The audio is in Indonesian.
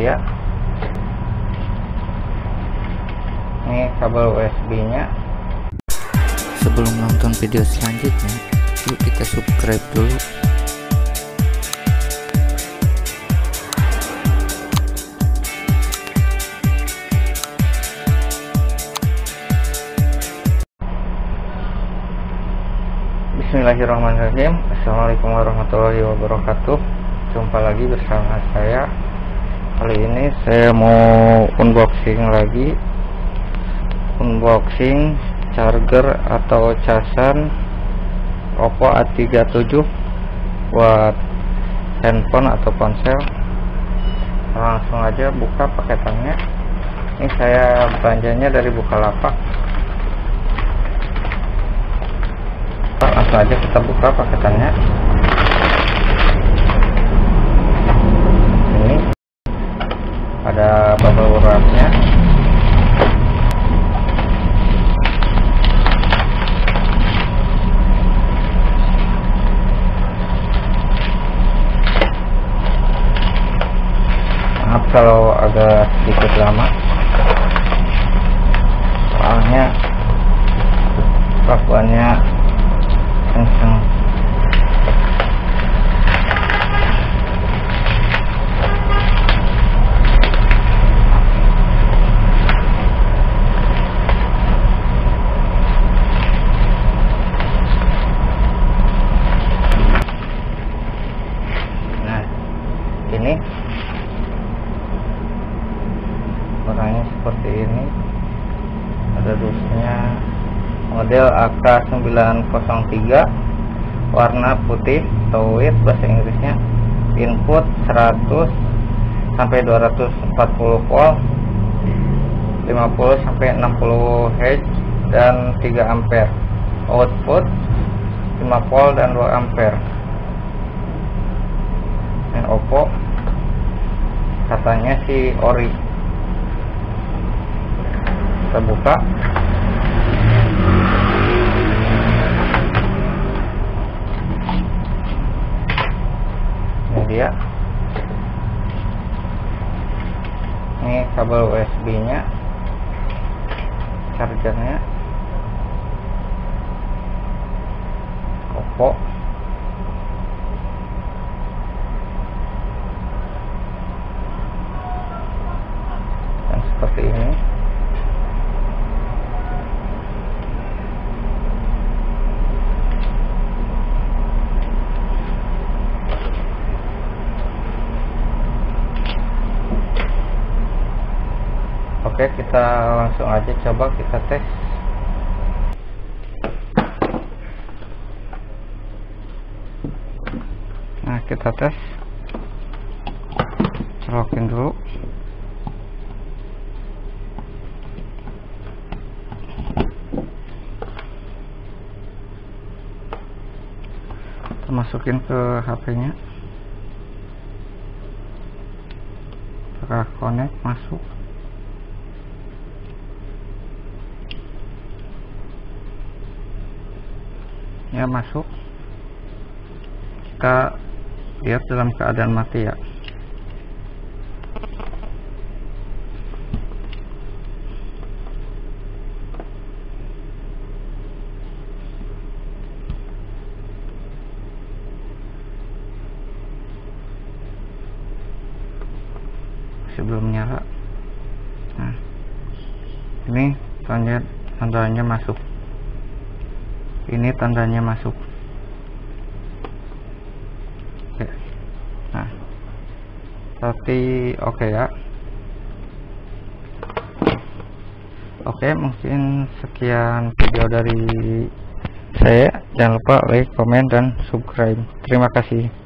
dia, ini kabel USB nya. Sebelum nonton video selanjutnya, yuk kita subscribe dulu. Bismillahirrahmanirrahim. Assalamualaikum warahmatullahi wabarakatuh. Jumpa lagi bersama saya. Kali ini saya mau unboxing charger atau casan Oppo A37 buat handphone atau ponsel. Langsung aja buka paketannya. Ini saya belanjanya dari Bukalapak. Langsung aja kita buka paketannya. Ini ada bubble wrapnya. Maaf kalau agak sedikit lama, soalnya pakuannya kenceng. Nah, ini warnanya seperti ini. Ada dusnya, model AK903, warna putih atau white bahasa Inggrisnya. Input 100 sampai 240 volt, 50 sampai 60 Hz dan 3 ampere. Output 5 volt dan 2 ampere. Ini Oppo, katanya si ori. Kita buka. Ini dia. Ini kabel USB nya, chargernya Oppo. Dan seperti ini. Oke, kita langsung aja coba kita tes. Nah, kita tes. Colokin dulu. Kita masukin ke HP-nya. Kita connect, masuk. Ya, masuk. Kita lihat dalam keadaan mati ya. Sebelum nyala. Nah, ini tandanya masuk. Ini tandanya masuk. Oke. Nah, berarti oke ya. Oke, mungkin sekian video dari saya. Jangan lupa like, komen, dan subscribe. Terima kasih.